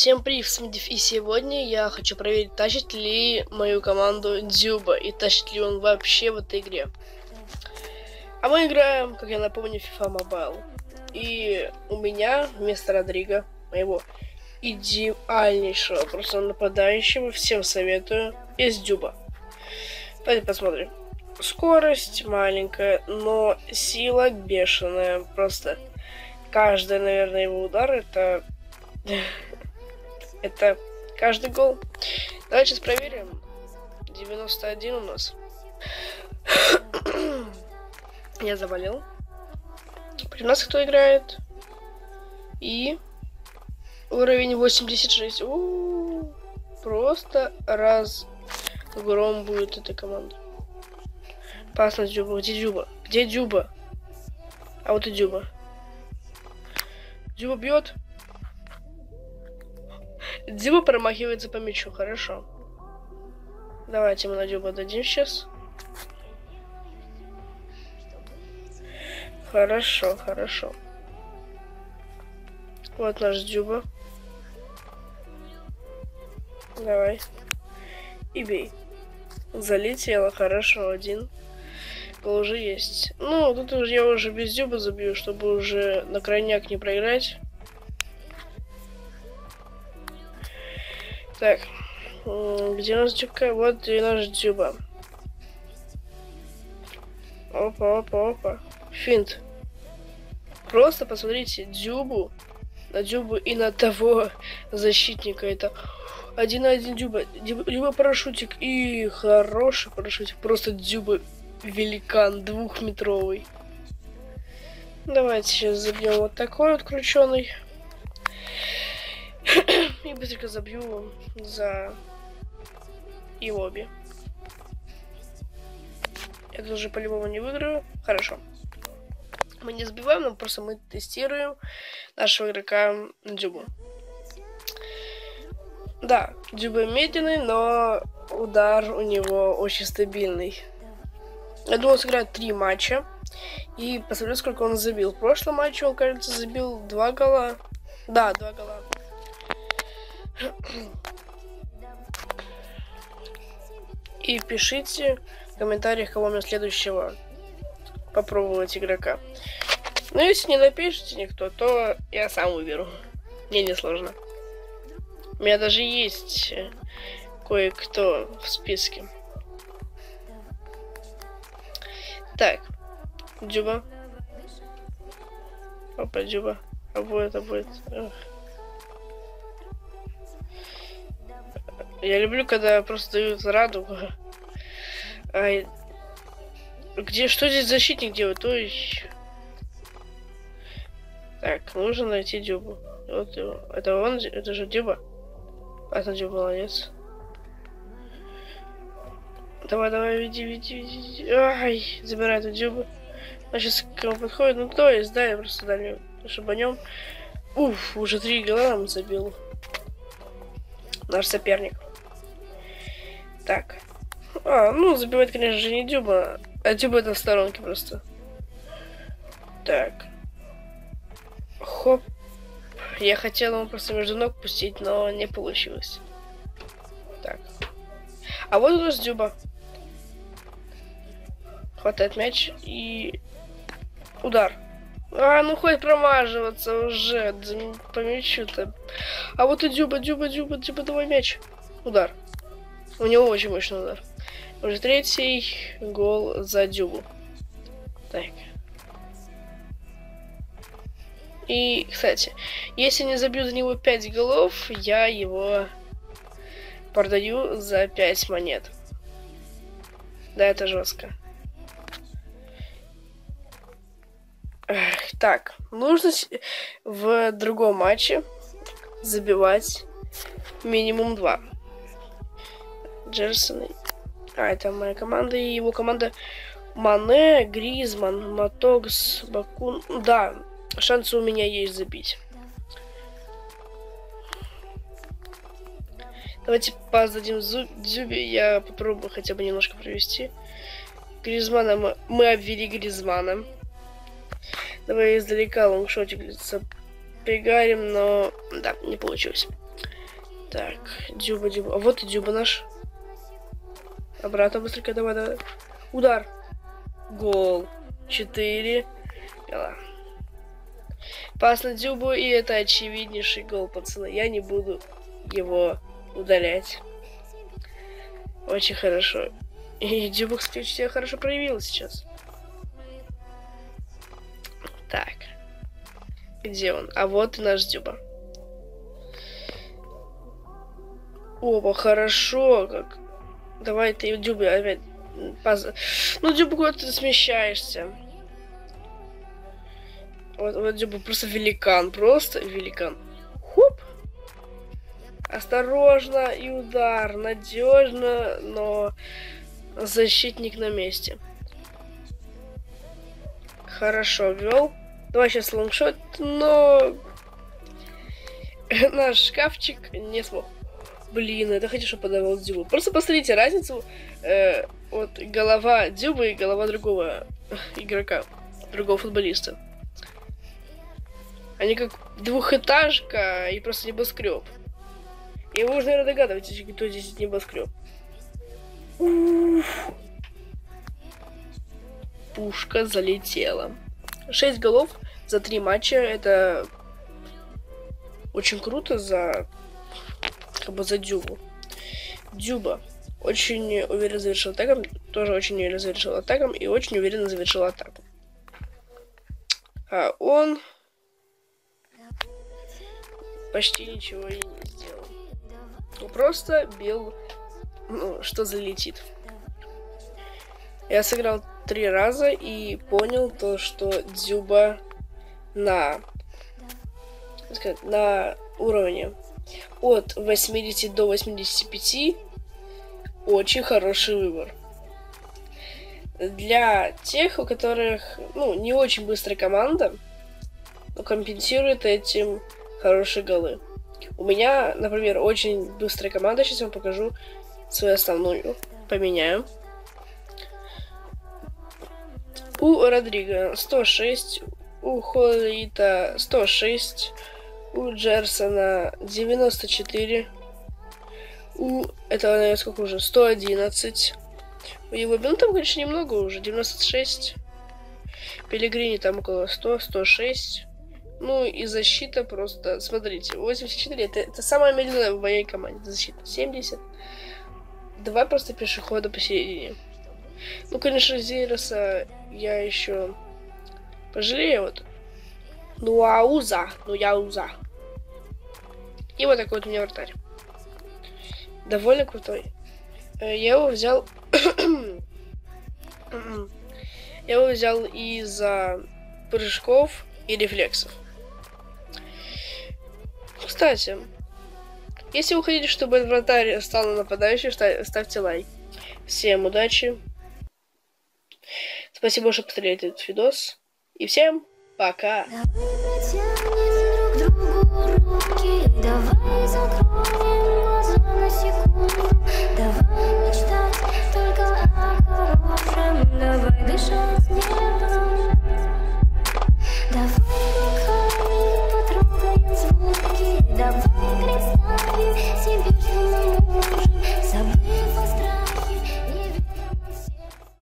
Всем привет, и сегодня я хочу проверить, тащит ли мою команду Дзюба и тащит ли он вообще в этой игре. А мы играем, как я напомню, FIFA Mobile. И у меня вместо Родриго, моего идеальнейшего просто нападающего, всем советую, есть Дзюба. Давайте посмотрим. Скорость маленькая, но сила бешеная. Просто каждый, наверное, его удар это каждый гол. Давайте сейчас проверим. 91 у нас. Я заболел. При нас кто играет? И уровень 86. Просто разгром будет этой команды. Пас на Дзюбу. Где Дзюба? Где Дзюба? А вот и Дзюба. Дзюба бьет. Дзюба промахивается по мячу. Хорошо. Давайте мы на Дзюба дадим сейчас. Хорошо, хорошо. Вот наш Дзюба. Давай. И бей. Залетело. Хорошо. Один. Гол уже есть. Ну, тут уже я уже без Дзюба забью, чтобы уже на крайняк не проиграть. Так. Где у нас Дзюбка? Вот и наш Дзюба. Опа, опа, опа. Финт. Просто посмотрите Дзюбу. На Дзюбу и на того защитника. Это 1-1 Дзюба. Дзюба парашютик. И хороший парашютик. Просто Дзюба великан. 2-метровый. Давайте сейчас забьем вот такой вот крученый. И быстренько забью за Иоби. Я тоже по-любому не выиграю. Хорошо. Мы не забиваем, но просто мы тестируем нашего игрока Дзюбу. Да, Дзюба медленный, но удар у него очень стабильный. Я думал, сыграет 3 матча. И посмотрю, сколько он забил. В прошлом матче он, кажется, забил 2 гола. Да, 2 гола. И пишите в комментариях, кого мне следующего попробовать игрока. Но если не напишите никто, то я сам выберу. Мне не сложно. У меня даже есть кое-кто в списке. Так. Дзюба. Опа, Дзюба. А будет. Эх. Я люблю, когда просто дают радугу. Что здесь защитник делает? Ой. Так, нужно найти Дзюбу. Вот его. Это же Дзюба. Это Дзюба, молодец. Давай, веди. Ай, забирай эту Дзюбу. Он сейчас к нему подходит. Ну, то есть, да, я просто дальнюю шибанем. Уф, уже 3 гола нам забил наш соперник. Так. Ну, забивает, конечно же, не Дзюба. А Дзюба это в сторонке просто. Так. Хоп. Я хотел ему просто между ног пустить, но не получилось. Так. А вот у нас Дзюба. Хватает мяч и... Удар. Ну хоть промаживаться уже по мячу-то. А вот и Дзюба, давай мяч. Удар. У него очень мощный удар. Уже 3-й гол за Дзюбу. Так. И, кстати, если не забью за него 5 голов, я его продаю за 5 монет. Да, это жестко. Так, нужно в другом матче забивать минимум 2. Джерсон. Это моя команда. И его команда Мане, Гризман, Матокс, Бакун. Да, шансы у меня есть забить. Давайте пас дадим Дзюбе. Я попробую хотя бы немножко провести. Гризмана мы обвели Гризманом. Давай издалека лонгшотик запигарим, но да, не получилось. Так, Дзюба, Дзюба. А вот и Дзюба наш. Обратно быстренько, давай, давай. Удар. Гол. 4 гола. Пас на Дзюбу, и это очевиднейший гол, пацаны. Я не буду его удалять. Очень хорошо. И Дзюба, кстати, себя хорошо проявил сейчас. Так. Где он? А вот и наш Дзюба. Опа, хорошо. Как. Давай ты, Дзюба, опять. Ну, Дзюба, куда ты смещаешься? Вот Дзюба просто великан. Просто великан. Хуп. Осторожно и удар. Надежно, но защитник на месте. Хорошо вел. Давай сейчас лонгшот, но наш шкафчик не смог. Блин, это хочу, чтобы подавал Дзюбу. Просто посмотрите разницу. Вот голова Дзюбы и голова другого игрока, другого футболиста. Они как двухэтажка и просто небоскреб. И вы уже, наверное, догадываетесь, кто здесь небоскреб. Пушка залетела. 6 голов за 3 матча. Это очень круто за Дзюбу. Дзюба очень уверенно завершил атаком. Тоже очень уверенно завершил атаком. И очень уверенно завершил атаку. А он почти ничего и не сделал. Он просто бил, ну, что залетит. Я сыграл 3 раза и понял то, что Дзюба на уровне от 80 до 85 очень хороший выбор. Для тех, у которых, ну, не очень быстрая команда, но компенсирует этим хорошие голы. У меня, например, очень быстрая команда. Сейчас я вам покажу свою основную. Поменяю. У Родриго 106, у Холита 106, у Джерсона 94, у этого, сколько уже, 111, у его, ну там, конечно, немного уже, 96, Пелегрини там около 100, 106, ну и защита просто, смотрите, 84, это самая медленная в моей команде защита, 70, 2 просто пешехода посередине. Ну, конечно, Зейроса я еще пожалею. Вот. Нуауза. И вот такой вот у меня вратарь. Довольно крутой. Я его взял... Я его взял из-за прыжков и рефлексов. Кстати, если вы хотите, чтобы этот вратарь стал нападающим, ставьте лайк. Всем удачи. Спасибо, что посмотрели этот видос. И всем пока. Давай